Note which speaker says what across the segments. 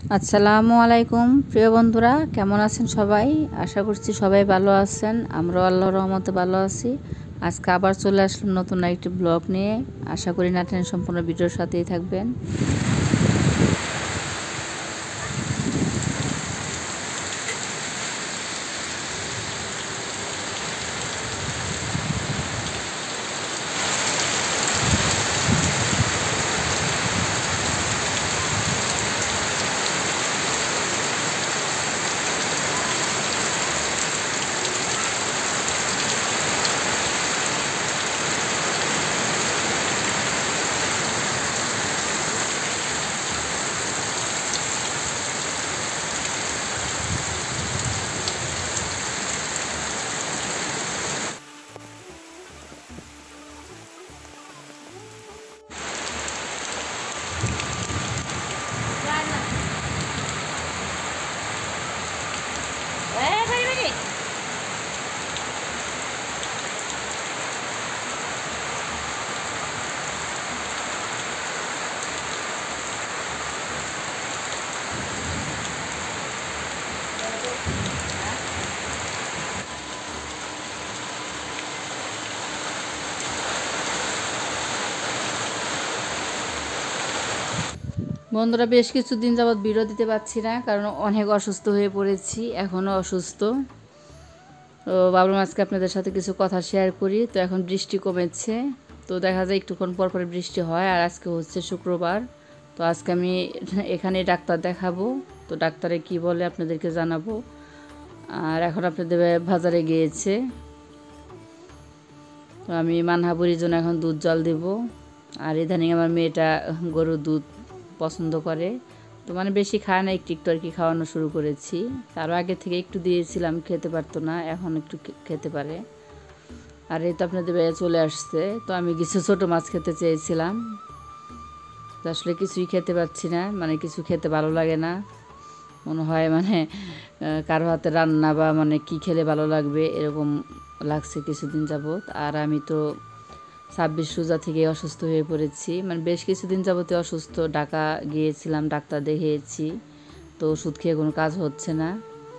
Speaker 1: আসসালামু আলাইকুম প্রিয় বন্ধুরা, কেমন আছেন সবাই? আশা করছি সবাই ভালো আছেন। আমরাও আল্লাহর রহমতে ভালো আছি। আজকে আবার চলে আসলাম নতুন একটি ব্লগ নিয়ে। আশা করি নাটেন সম্পূর্ণ ভিডিওর সাথেই থাকবেন। বন্ধুরা, বেশ কিছুদিন যাবৎ ভিডিও দিতে পারছি না, কারণ অনেক অসুস্থ হয়ে পড়েছি, এখনও অসুস্থ। তো ভাবলাম আজকে আপনাদের সাথে কিছু কথা শেয়ার করি। তো এখন বৃষ্টি কমেছে, তো দেখা যায় একটুক্ষণ পর পর বৃষ্টি হয়। আর আজকে হচ্ছে শুক্রবার, তো আজকে আমি এখানে ডাক্তার দেখাবো। তো ডাক্তারে কি বলে আপনাদেরকে জানাবো। আর এখন আপনাদের বাজারে গিয়েছে, তো আমি মানহাবুরির জন্য এখন দুধ জল দেব। আর ইদানিং আমার মেয়েটা গরুর দুধ পছন্দ করে, তো মানে বেশি খায় না, একটু একটু আর কি খাওয়ানো শুরু করেছি। তারও আগে থেকে একটু দিয়েছিলাম, খেতে পারতো না, এখন একটু খেতে পারে। আর এই তো আপনাদের ভাইয়া চলে আসছে। তো আমি কিছু ছোটো মাছ খেতে চেয়েছিলাম, তো আসলে কিছুই খেতে পারছি না, মানে কিছু খেতে ভালো লাগে না। মনে হয় মানে কারো হাতে রান্না বা মানে কি খেলে ভালো লাগবে এরকম লাগছে কিছুদিন যাবৎ। আর আমি তো 26 রোজা থেকে অসুস্থ হয়ে পড়েছি, মানে বেশ কিছুদিন যাবতে অসুস্থ। ঢাকা গিয়েছিলাম, ডাক্তার দেখিয়েছি, তো ওষুধ খেয়ে কোনো কাজ হচ্ছে না।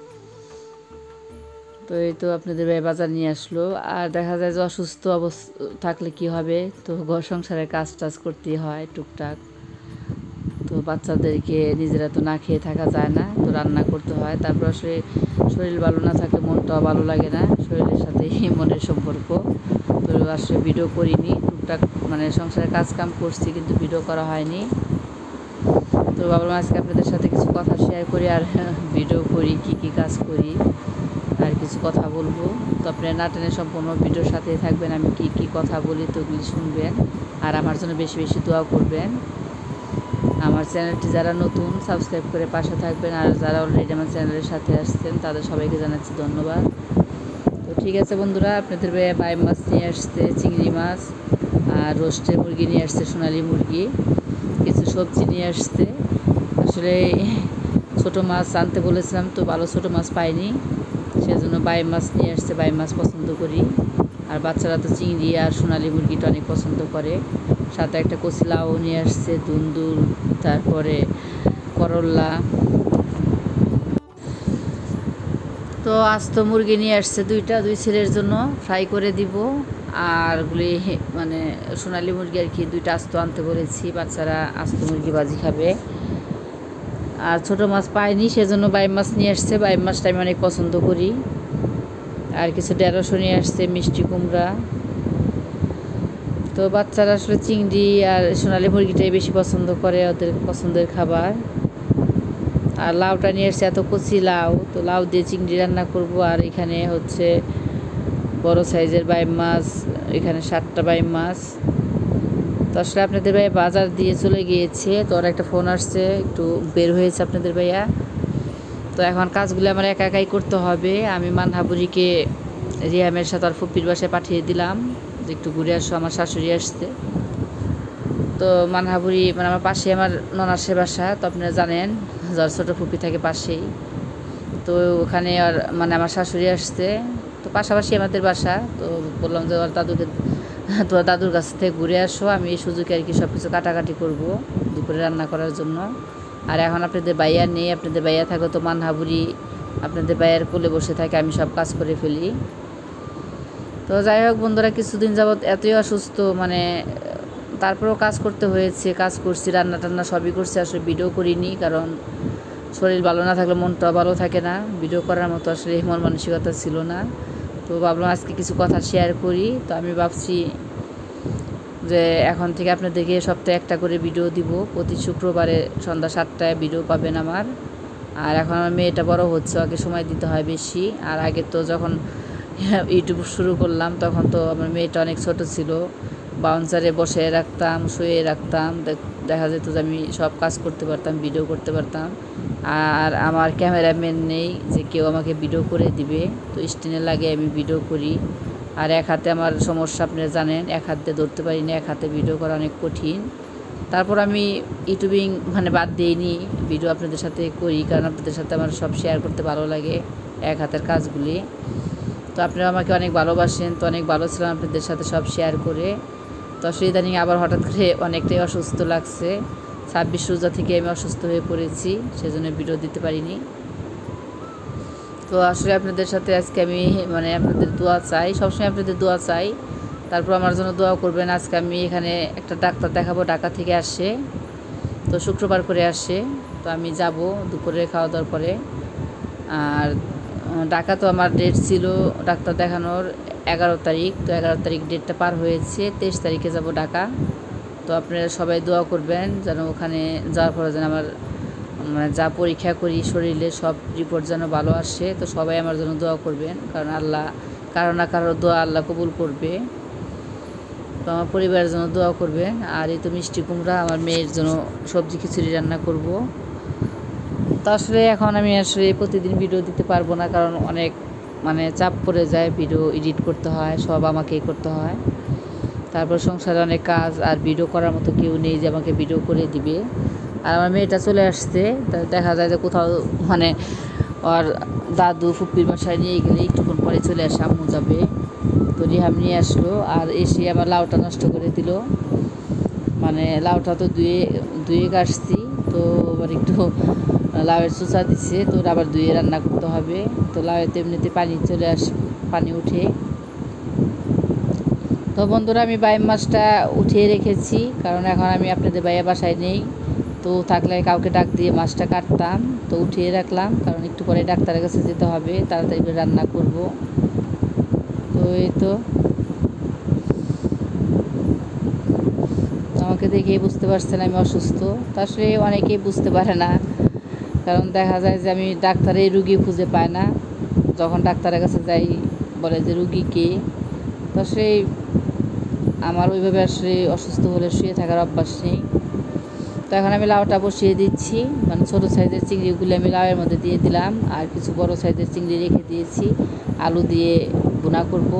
Speaker 1: তো এই তো আপনাদের ভাই বাজার নিয়ে আসলো। আর দেখা যায় যে অসুস্থ অবস্থা থাকলে কি হবে, তো ঘর সংসারের কাজ টাজ করতেই হয় টুকটাক। তো বাচ্চাদেরকে নিজেরা তো না খেয়ে থাকা যায় না, তো রান্না করতে হয়। তারপর আসলে শরীর ভালো না থাকলে মনটাও ভালো লাগে না, শরীরের সাথে মনের সম্পর্ক। তো আসলে ভিডিও করিনি, টুকটাক মানে সংসারের কাজ কাম করছি, কিন্তু ভিডিও করা হয়নি। তো ভাবলাম আজকে আপনাদের সাথে কিছু কথা শেয়ার করি, আর ভিডিও করি, কি কাজ করি, আর কিছু কথা বলবো। তো আপনারা নাটনের সম্পূর্ণ ভিডিওর সাথে থাকবেন, আমি কি কথা বলি তো ওগুলি শুনবেন। আর আমার জন্য বেশি বেশি দোয়া করবেন। আমার চ্যানেলটি যারা নতুন সাবস্ক্রাইব করে পাশে থাকবেন, আর যারা অলরেডি আমার চ্যানেলের সাথে আসছেন তাদের সবাইকে জানাচ্ছি ধন্যবাদ। তো ঠিক আছে বন্ধুরা, আপনাদের বাই মাছ নিয়ে আসছে, চিংড়ি মাছ, আর রোস্টের মুরগি নিয়ে আসছে, সোনালি মুরগি, কিছু সবজি নিয়ে আসছে। আসলে ছোটো মাছ আনতে বলেছিলাম, তো ভালো ছোটো মাছ পাইনি, সেজন্য বাই মাছ নিয়ে আসছে। বাই মাছ পছন্দ করি, আর বাচ্চারা তো চিংড়ি আর সোনালি মুরগিটা অনেক পছন্দ করে। সাথে একটা কচি লাউ নিয়ে আসছে, দুন্দুল, তারপরে করল্লা। তো আস্ত মুরগি নিয়ে আসছে দুই ছেলের জন্য ফ্রাই করে দিব। আর গুলি মানে সোনালি মুরগি আর কি, দুইটা আস্ত আনতে বলেছি, বাচ্চারা আস্ত মুরগি ভাজি খাবে। আর ছোটো মাছ পাইনি, সেজন্য বাই মাছ নিয়ে আসছে। বাই মাছটা আমি অনেক পছন্দ করি। আর কিছু ঢেঁড়শও নিয়ে আসছে, মিষ্টি কুমড়া। তো বাচ্চারা আসলে চিংড়ি আর সোনালি মুরগিটাই বেশি পছন্দ করে, ওদের পছন্দের খাবার। আর লাউটা নিয়ে এসছে, এত কচি লাউ, তো লাউ দিয়ে চিংড়ি রান্না করব। আর এখানে হচ্ছে বড় সাইজের বাই মাছ, এখানে 7টা বাই মাছ। তো আসলে আপনাদের ভাইয়া বাজার দিয়ে চলে গিয়েছে, তো ওর একটা ফোন আসছে, একটু বের হয়েছে আপনাদের ভাইয়া। তো এখন কাজগুলো আমার একা একাই করতে হবে। আমি মানহাবুরিকে রিয়ামের সাথে আর ফুপির বাসায় পাঠিয়ে দিলাম, একটু ঘুরে আসো, আমার শাশুড়ি আসছে। তো মানহাবুরি মানে আমার পাশে আমার ননাসের বাসা, তো আপনারা জানেন যার ছোটো ফুপি থাকে পাশেই। তো ওখানে আর মানে আমার শাশুড়ি আসছে, তো পাশাপাশি আমাদের বাসা। তো বললাম যে ওর তোমার দাদুর কাছ থেকে ঘুরে আসো, আমি এই সুযোগে আর কি সব কিছু কাটাকাটি করবো দুপুরে রান্না করার জন্য। আর এখন আপনাদের ভাইয়া নেই, আপনাদের ভাইয়া থাকলে তো মানহাবুড়ি আপনাদের ভাইয়ার কোলে বসে থাকে, আমি সব কাজ করে ফেলি। তো যাই হোক বন্ধুরা, কিছুদিন যাবৎ এতই অসুস্থ, মানে তারপরেও কাজ করতে হয়েছে, কাজ করছি, রান্না টান্না সবই করছি, আসলে ভিডিও করিনি, কারণ শরীর ভালো না থাকলে মনটাও ভালো থাকে না, ভিডিও করার মতো আসলে মন মানসিকতা ছিল না। তো ভাবলাম আজকে কিছু কথা শেয়ার করি। তো আমি ভাবছি যে এখন থেকে আপনাদেরকে সপ্তাহে একটা করে ভিডিও দিব, প্রতি শুক্রবারে সন্ধ্যা 7টায় ভিডিও পাবেন আমার। আর এখন আমার মেয়েটা বড় হচ্ছে, ওকে সময় দিতে হয় বেশি। আর আগে তো যখন ইউটিউব শুরু করলাম তখন তো আমার মেয়েটা অনেক ছোট ছিল, বাউন্সারে বসে রাখতাম, শুয়ে রাখতাম, দেখা যেত যে আমি সব কাজ করতে পারতাম, ভিডিও করতে পারতাম। আর আমার ক্যামেরাম্যান নেই যে কেউ আমাকে ভিডিও করে দিবে, তো স্ট্যান্ডে লাগে আমি ভিডিও করি। আর এক হাতে আমার সমস্যা, আপনারা জানেন, এক হাতে ধরতে পারি না, এক হাতে ভিডিও করা অনেক কঠিন। তারপর আমি ইউটিউবিং মানে বাদ দিইনি, ভিডিও আপনাদের সাথে করি, কারণ আপনাদের সাথে আমার সব শেয়ার করতে ভালো লাগে, এক হাতের কাজগুলি। তো আপনারা আমাকে অনেক ভালোবাসেন, তো অনেক ভালো ছিলাম আপনাদের সাথে সব শেয়ার করে। তো আসলে ইদানিং আবার হঠাৎ করে অনেকটাই অসুস্থ লাগছে, 26 রোজা থেকে আমি অসুস্থ হয়ে পড়েছি, সেজন্য ভিডিও দিতে পারিনি। তো আসলে আপনাদের সাথে আজকে আমি মানে আপনাদের দোয়া চাই, সবসময় আপনাদের দোয়া চাই, তারপর আমার জন্য দোয়া করবেন। আজকে আমি এখানে একটা ডাক্তার দেখাবো, ঢাকা থেকে আসে, তো শুক্রবার করে আসে, তো আমি যাব দুপুরে খাওয়া দাওয়ার পরে। আর ঢাকা তো আমার ডেট ছিল ডাক্তার দেখানোর 11 তারিখ, তো 11 তারিখ ডেটটা পার হয়েছে, 23 তারিখে যাব ঢাকা। তো আপনারা সবাই দোয়া করবেন যেন ওখানে যাওয়ার পরে যেন আমার মানে যা পরীক্ষা করি শরীরে সব রিপোর্ট যেন ভালো আসে। তো সবাই আমার জন্য দোয়া করবেন, কারণ আল্লাহ কারো না কারো দোয়া আল্লাহ কবুল করবে। তো আমার পরিবারের জন্য দোয়া করবেন। আর এই তো মিষ্টি কুমড়া, আমার মেয়ের জন্য সবজি খিচুড়ি রান্না করব। তো আসলে এখন আমি আসলে প্রতিদিন ভিডিও দিতে পারবো না, কারণ অনেক মানে চাপ পড়ে যায়, ভিডিও এডিট করতে হয়, সব আমাকেই করতে হয়। তারপর সংসারে অনেক কাজ, আর ভিডিও করার মতো কেউ নেই যে আমাকে ভিডিও করে দিবে। আর আমার মেয়েটা চলে আসছে, দেখা যায় যে কোথাও মানে ওর দাদু ফুপ্পির বাসায় নিয়ে গেলে একটুক্ষণ পরে চলে আসে, আম্মু যাবে, তো রিহাম নিয়ে আসলো। আর এসে আমার লাউটা নষ্ট করে দিল, মানে লাউটা তো ধুয়ে কাটছি, তো আবার একটু লাউয়ের চোচা দিচ্ছে, তো আবার ধুয়ে রান্না করতে হবে। তো লাউয়েতে এমনিতে পানি চলে আসে, পানি উঠে। তো বন্ধুরা, আমি বাইম মাছটা উঠিয়ে রেখেছি, কারণ এখন আমি আপনাদের বাইরে বাসায় নেই, তো থাকলে কাউকে ডাক দিয়ে মাছটা কাটতাম, তো উঠিয়ে রাখলাম, কারণ একটু পরে ডাক্তারের কাছে যেতে হবে, তাড়াতাড়ি করে রান্না করব। তো এই তো আমাকে দেখেই বুঝতে পারছেন আমি অসুস্থ। তো আসলে অনেকেই বুঝতে পারে না, কারণ দেখা যায় যে আমি ডাক্তারের রুগী খুঁজে পাই না, যখন ডাক্তারের কাছে যাই বলে যে রুগী কে। তো সেই আমার ওইভাবে আসলে অসুস্থ হলে শুয়ে থাকার অভ্যাস নেই। তো এখন আমি লাউটা বসিয়ে দিচ্ছি, মানে ছোটো সাইজের চিংড়িগুলো আমি লাউয়ের মধ্যে দিয়ে দিলাম, আর কিছু বড় সাইজের চিংড়ি রেখে দিয়েছি, আলু দিয়ে ভুনা করব।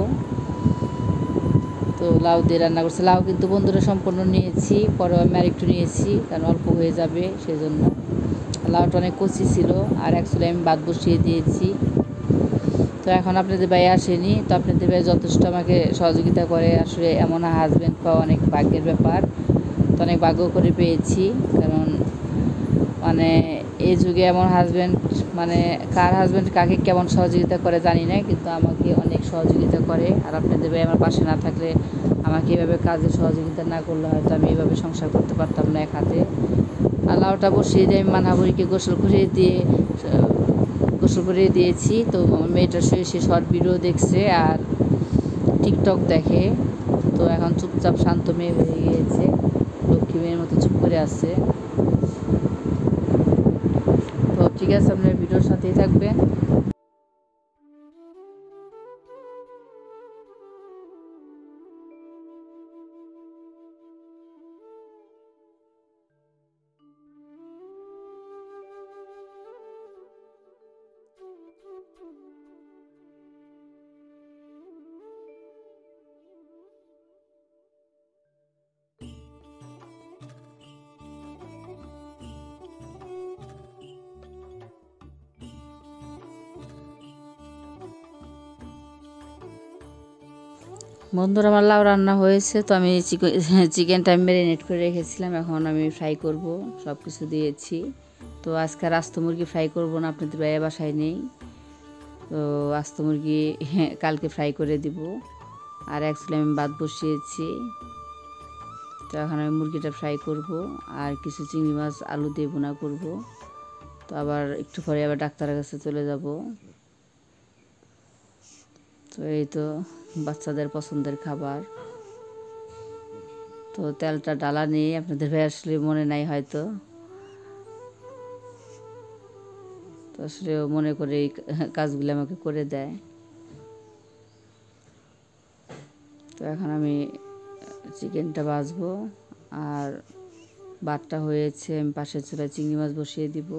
Speaker 1: তো লাউ দিয়ে রান্না করছি, লাউ কিন্তু বন্ধুরা সম্পূর্ণ নিয়েছি, পরে আমি আর একটু নিয়েছি, কারণ অল্প হয়ে যাবে সেই জন্য। লাউটা অনেক কচি ছিল, আর অ্যাকচুয়ালি আমি ভাত বসিয়ে দিয়েছি। তো এখন আপনাদের ভাই আসেনি, তো আপনাদের ভাই যথেষ্ট আমাকে সহযোগিতা করে, আসলে এমন হাজব্যান্ড পাওয়া অনেক ভাগ্যের ব্যাপার। তো অনেক ভাগ্য করে পেয়েছি, কারণ মানে এই যুগে এমন হাজব্যান্ড, মানে কার হাজব্যান্ড কাকে কেমন সহযোগিতা করে জানি না, কিন্তু আমাকে অনেক সহযোগিতা করে। আর আপনাদের ভাই আমার পাশে না থাকলে, আমাকে এভাবে কাজে সহযোগিতা না করলে হয়তো আমি এভাবে সংসার করতে পারতাম না এক হাতে। আর লাউটা বসিয়ে দিয়ে আমি মানহাবুড়িকে গোসল করিয়ে দিয়েছি। তো আমার মেয়েটা শুয়ে সে শর্ট ভিডিও দেখছে আর টিকটক দেখে, তো এখন চুপচাপ শান্ত মেয়ে হয়ে গিয়েছে, লক্ষ্মী মেয়ের মতো চুপ করে আছে। তো ঠিক আছে, আপনার ভিডিওর সাথেই থাকবেন। বন্ধুরা, আমার লাউ রান্না হয়েছে, তো আমি চিকেনটা ম্যারিনেট করে রেখেছিলাম, এখন আমি ফ্রাই করব, সব কিছু দিয়েছি। তো আজকে আর আস্ত মুরগি ফ্রাই করব না, আপনাদের ভাইয়া বাসায় নেই। তো আস্ত মুরগি কালকে ফ্রাই করে দিব। আর অ্যাকচুয়ালি আমি ভাত বসিয়েছি, তো এখন আমি মুরগিটা ফ্রাই করব আর কিছু চিংড়ি মাছ আলু দিয়ে ভুনা করব। তো আবার একটু পরে আবার ডাক্তারের কাছে চলে যাব। তো এই তো বাচ্চাদের পছন্দের খাবার। তো তেলটা ডালা নেই, আপনাদের ভাই আসলে মনে নাই হয়তো, তো আসলে মনে করে এই কাজগুলো আমাকে করে দেয়। তো এখন আমি চিকেনটা ভাজবো আর ভাতটা হয়েছে, আমি পাশের চুলায় চিংড়ি মাছ বসিয়ে দিব।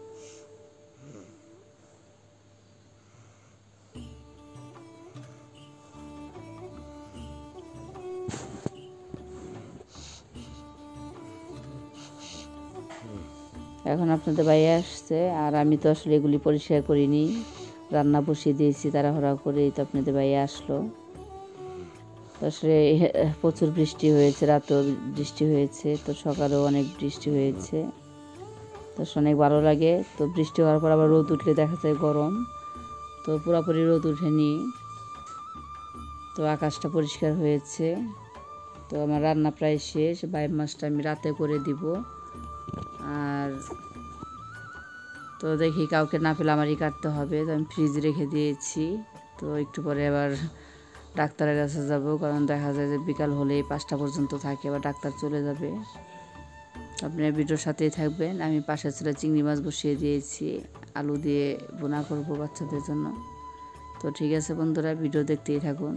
Speaker 1: এখন আপনাদের ভাইয়া আসছে আর আমি তো আসলে এগুলি পরিষ্কার করিনি, রান্না বসিয়ে দিয়েছি তাড়াহুড়া করে। তো আপনাদের ভাইয়া আসলো। তো আসলে প্রচুর বৃষ্টি হয়েছে, রাতেও বৃষ্টি হয়েছে, তো সকালেও অনেক বৃষ্টি হয়েছে। তো অনেক ভালো লাগে। তো বৃষ্টি হওয়ার পর আবার রোদ উঠলে দেখা যায় গরম, তো পুরোপুরি রোদ উঠেনি, তো আকাশটা পরিষ্কার হয়েছে। তো আমার রান্না প্রায় শেষ, বাইম মাছটা আমি রাতে করে দিব। আর তো দেখি কাউকে না পেলে আমারই কাটতে হবে, তো আমি ফ্রিজে রেখে দিয়েছি। তো একটু পরে আবার ডাক্তারের কাছে যাব, কারণ দেখা যায় যে বিকাল হলেই 5টা পর্যন্ত থাকে, আবার ডাক্তার চলে যাবে। আপনারা ভিডিওর সাথেই থাকবেন। আমি পাশের চুলায় চিংড়ি মাছ বসিয়ে দিয়েছি, আলু দিয়ে ভুনা করব বাচ্চাদের জন্য। তো ঠিক আছে বন্ধুরা, ভিডিও দেখতেই থাকুন।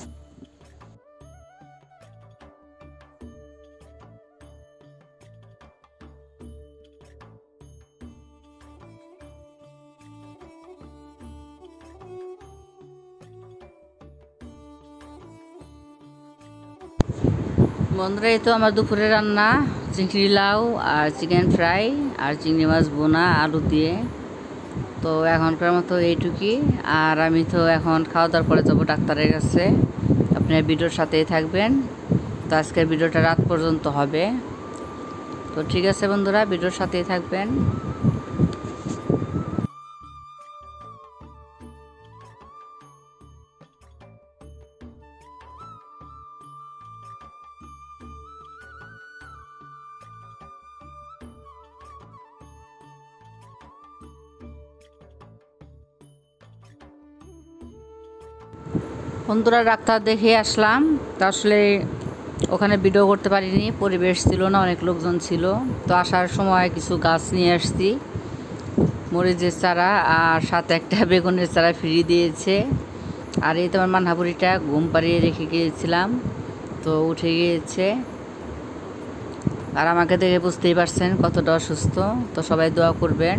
Speaker 1: বন্ধুরা, এই তো আমার দুপুরে রান্না, চিংড়ি লাউ আর চিকেন ফ্রাই আর চিংড়ি মাছ বোনা আলু দিয়ে। তো এখনকার মতো এইটুকুই। আর আমি তো এখন খাওয়া দাওয়ার পরে যাবো ডাক্তারের কাছে। আপনারা ভিডিওর সাথেই থাকবেন। তো আজকের ভিডিওটা রাত পর্যন্ত হবে। তো ঠিক আছে বন্ধুরা, ভিডিওর সাথেই থাকবেন। বন্ধুরা, ডাক্তার দেখে আসলাম। তো আসলে ওখানে ভিডিও করতে পারিনি, পরিবেশ ছিল না, অনেক লোকজন ছিল। তো আসার সময় কিছু গাছ নিয়ে আসছি, মরিচের চারা আর সাথে একটা বেগুনের চারা ফ্রি দিয়েছে। আর এই তো আমার মানহাপুরিটা ঘুম পাড়িয়ে রেখে গিয়েছিলাম, তো উঠে গিয়েছে। আর আমাকে দেখে বুঝতেই পারছেন কতটা অসুস্থ। তো সবাই দোয়া করবেন।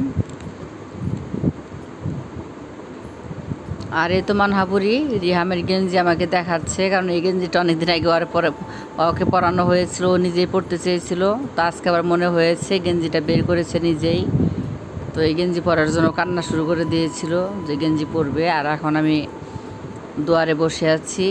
Speaker 1: আর এই তো মানহাপুরি রিহামের গেঞ্জি আমাকে দেখাচ্ছে, কারণ এই গেঞ্জিটা অনেকদিন আগে ওকে পরানো হয়েছিল, ও নিজেই পরতে চেয়েছিল। তো আজকে আবার মনে হয়েছে গেঞ্জিটা বের করেছে নিজেই। তো এই গেঞ্জি পরার জন্য কান্না শুরু করে দিয়েছিল যে গেঞ্জি পরবে। আর এখন আমি দুয়ারে বসে আছি।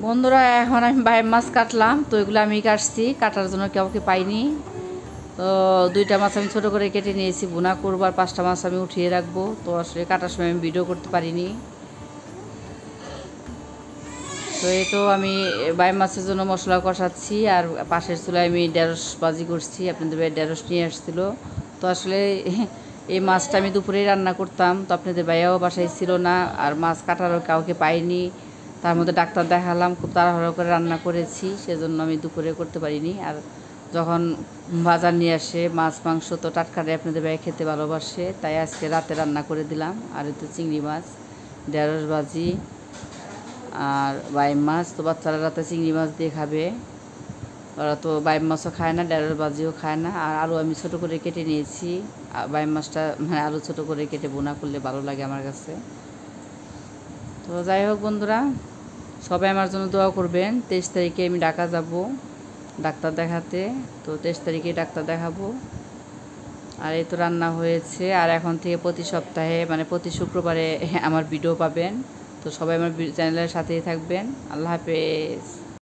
Speaker 1: বন্ধুরা, এখন আমি বাইম মাছ কাটলাম। তো এগুলো আমি কাটছি, কাটার জন্য কাউকে পাইনি। তো 2টা মাছ আমি ছোটো করে কেটে নিয়েছি, ভুনা করবো। আর 5টা মাছ আমি উঠিয়ে রাখবো। তো আসলে কাটার সময় আমি ভিডিও করতে পারিনি। তো এই তো আমি বাইম মাছের জন্য মশলা কষাচ্ছি, আর পাশের চুলায় আমি ঢেঁড়স ভাজি করছি। আপনাদের ভাই ঢেঁড়স নিয়ে আসছিল। তো আসলে এই মাছটা আমি দুপুরেই রান্না করতাম। তো আপনাদের ভাইয়াও বাসায় ছিল না, আর মাছ কাটারও কাউকে পাইনি। তার মধ্যে ডাক্তার দেখালাম, খুব তাড়াহুড়ো করে রান্না করেছি, সেজন্য আমি দুপুরে করতে পারিনি। আর যখন বাজার নিয়ে আসে মাছ মাংস, তো টাটকারে আপনাদের ভাই খেতে ভালোবাসে, তাই আজকে রাতে রান্না করে দিলাম। আর এই তো চিংড়ি মাছ, ঢেঁড়স ভাজি আর বাইম মাছ। তো বাচ্চারা রাতে চিংড়ি মাছ দিয়ে খাবে। ওরা তো বাইম মাছও খায় না, ঢেঁড়স ভাজিও খায় না। আর আলু আমি ছোটো করে কেটে নিয়েছি। বাইম মাছটা মানে আলু ছোটো করে কেটে বোনা করলে ভালো লাগে আমার কাছে। তো যাই হোক বন্ধুরা, সবাই আমার জন্য দোয়া করবেন। 23 তারিখে আমি ঢাকা যাব ডাক্তার দেখাতে। তো 23 তারিখে ডাক্তার দেখাবো। আর এই তো রান্না হয়েছে। আর এখন থেকে প্রতি সপ্তাহে মানে প্রতি শুক্রবারে আমার ভিডিও পাবেন। তো সবাই আমার চ্যানেলের সাথেই থাকবেন। আল্লাহ হাফেজ।